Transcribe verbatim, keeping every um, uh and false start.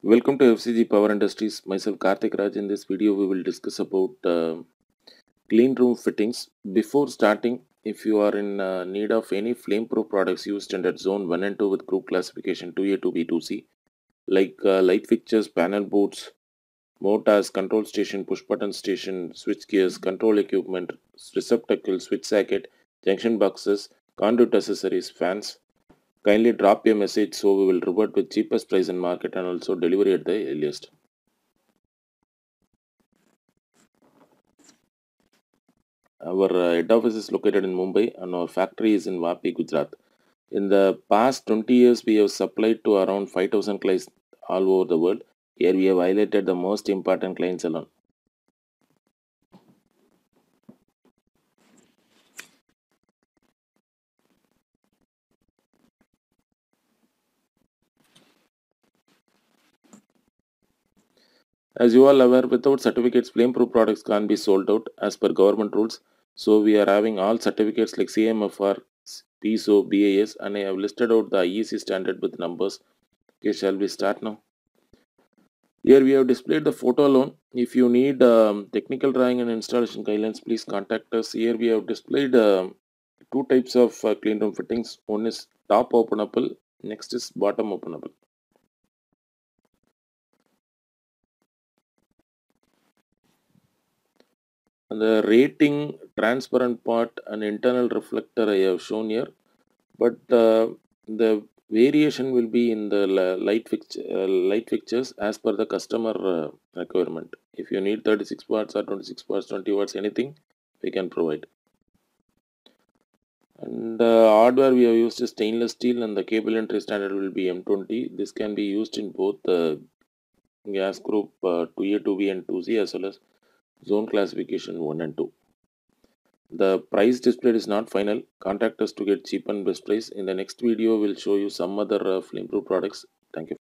Welcome to F C G Power Industries. Myself Karthik Raj. In this video, we will discuss about uh, clean room fittings. Before starting, if you are in uh, need of any flame-proof products used under Zone one and two with group classification two A, two B, two C, like uh, light fixtures, panel boards, motors, control station, push-button station, switch gears, control equipment, receptacle, switch socket, junction boxes, conduit accessories, fans, kindly drop a message so we will revert with cheapest price in market and also delivery at the earliest. Our uh, head office is located in Mumbai and our factory is in Vapi, Gujarat. In the past twenty years, we have supplied to around five thousand clients all over the world. Here we have highlighted the most important clients alone. As you all aware, without certificates, flame-proof products can't be sold out as per government rules. So we are having all certificates like C M F R, P S O, B A S, and I have listed out the I E C standard with numbers. Okay, shall we start now? Here we have displayed the photo alone. If you need um, technical drawing and installation guidelines, please contact us. Here we have displayed um, two types of uh, clean room fittings. One is top openable, next is bottom openable. And the rating, transparent part and internal reflector I have shown here, but uh, the variation will be in the light, fixture, uh, light fixtures as per the customer uh, requirement. If you need thirty-six watts or twenty-six watts, twenty watts, anything, we can provide. And uh, hardware we have used is stainless steel and the cable entry standard will be M twenty. This can be used in both the gas group uh, two A, two B and two C as well as zone classification one and two. The price displayed is not final. Contact us to get cheap and best price. In the next video, we'll show you some other uh, flame proof products. Thank you.